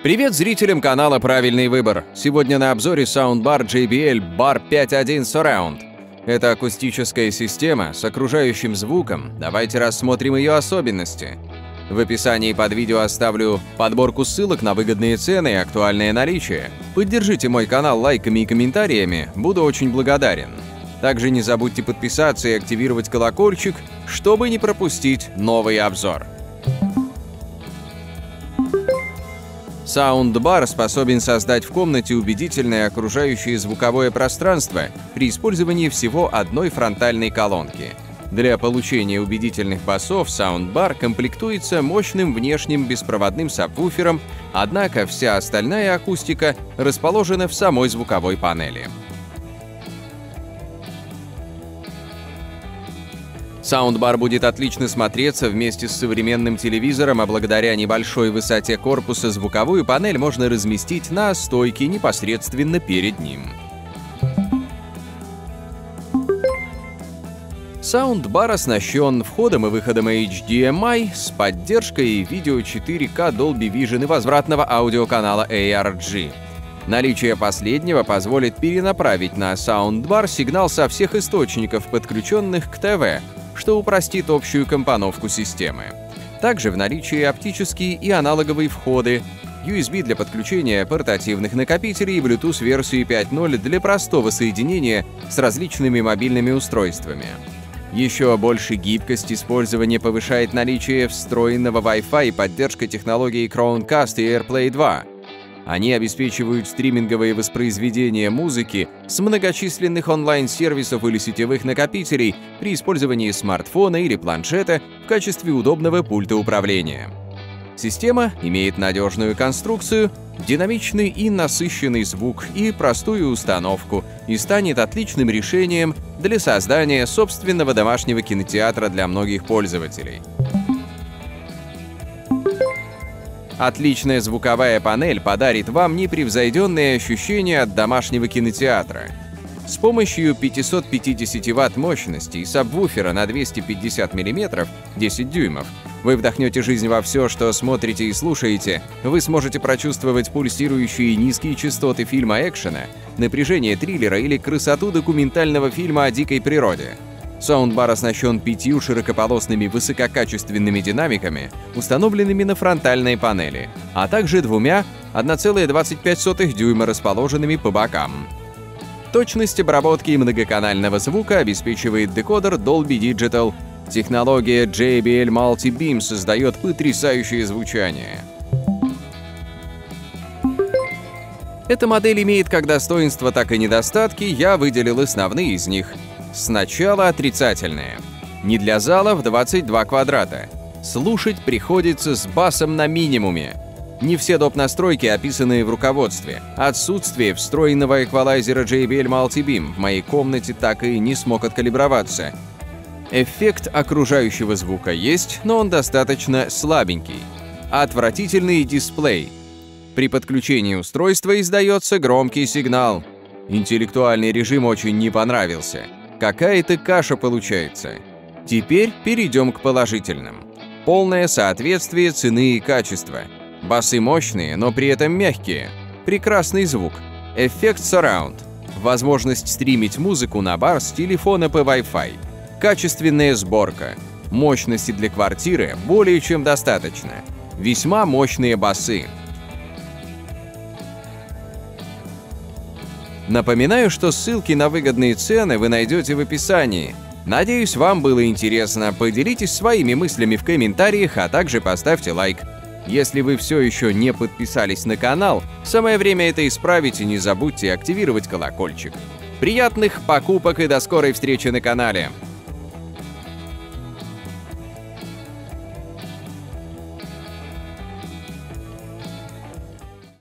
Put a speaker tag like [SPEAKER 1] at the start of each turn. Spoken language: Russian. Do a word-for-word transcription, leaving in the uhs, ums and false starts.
[SPEAKER 1] Привет зрителям канала «Правильный выбор». Сегодня на обзоре саундбар джей би эл бар пять точка один Surround. Это акустическая система с окружающим звуком. Давайте рассмотрим ее особенности. В описании под видео оставлю подборку ссылок на выгодные цены и актуальное наличие. Поддержите мой канал лайками и комментариями, буду очень благодарен. Также не забудьте подписаться и активировать колокольчик, чтобы не пропустить новый обзор. Саундбар способен создать в комнате убедительное окружающее звуковое пространство при использовании всего одной фронтальной колонки. Для получения убедительных басов саундбар комплектуется мощным внешним беспроводным сабвуфером, однако вся остальная акустика расположена в самой звуковой панели. Саундбар будет отлично смотреться вместе с современным телевизором, а благодаря небольшой высоте корпуса звуковую панель можно разместить на стойке непосредственно перед ним. Саундбар оснащен входом и выходом эйч ди эм ай с поддержкой видео четыре ка Dolby Vision и возвратного аудиоканала эй ар джи. Наличие последнего позволит перенаправить на саундбар сигнал со всех источников, подключенных к ТВ, что упростит общую компоновку системы. Также в наличии оптические и аналоговые входы, ю эс би для подключения портативных накопителей и Bluetooth-версии пять ноль для простого соединения с различными мобильными устройствами. Еще больше гибкость использования повышает наличие встроенного Wi-Fi и поддержка технологий Chromecast и AirPlay два. Они обеспечивают стриминговое воспроизведение музыки с многочисленных онлайн-сервисов или сетевых накопителей при использовании смартфона или планшета в качестве удобного пульта управления. Система имеет надежную конструкцию, динамичный и насыщенный звук и простую установку и станет отличным решением для создания собственного домашнего кинотеатра для многих пользователей. Отличная звуковая панель подарит вам непревзойденные ощущения от домашнего кинотеатра. С помощью пятисот пятидесяти ватт мощности и сабвуфера на двести пятьдесят миллиметров десять дюймов вы вдохнете жизнь во все, что смотрите и слушаете. Вы сможете прочувствовать пульсирующие низкие частоты фильма экшена, напряжение триллера или красоту документального фильма о дикой природе. Саундбар оснащен пятью широкополосными высококачественными динамиками, установленными на фронтальной панели, а также двумя одна целая двадцать пять сотых дюйма, расположенными по бокам. Точность обработки многоканального звука обеспечивает декодер Dolby Digital. Технология джей би эл Multi-Beam создает потрясающее звучание. Эта модель имеет как достоинства, так и недостатки, я выделил основные из них. Сначала отрицательное. Не для зала в двадцать два квадрата. Слушать приходится с басом на минимуме. Не все доп. Настройки описаны в руководстве. Отсутствие встроенного эквалайзера джей би эл Multi-Beam в моей комнате так и не смог откалиброваться. Эффект окружающего звука есть, но он достаточно слабенький. Отвратительный дисплей. При подключении устройства издается громкий сигнал. Интеллектуальный режим очень не понравился. Какая-то каша получается. Теперь перейдем к положительным. Полное соответствие цены и качества. Басы мощные, но при этом мягкие. Прекрасный звук. Эффект Surround. Возможность стримить музыку на бар с телефона по Wi-Fi. Качественная сборка. Мощности для квартиры более чем достаточно. Весьма мощные басы. Напоминаю, что ссылки на выгодные цены вы найдете в описании. Надеюсь, вам было интересно. Поделитесь своими мыслями в комментариях, а также поставьте лайк. Если вы все еще не подписались на канал, самое время это исправить и не забудьте активировать колокольчик. Приятных покупок и до скорой встречи на канале!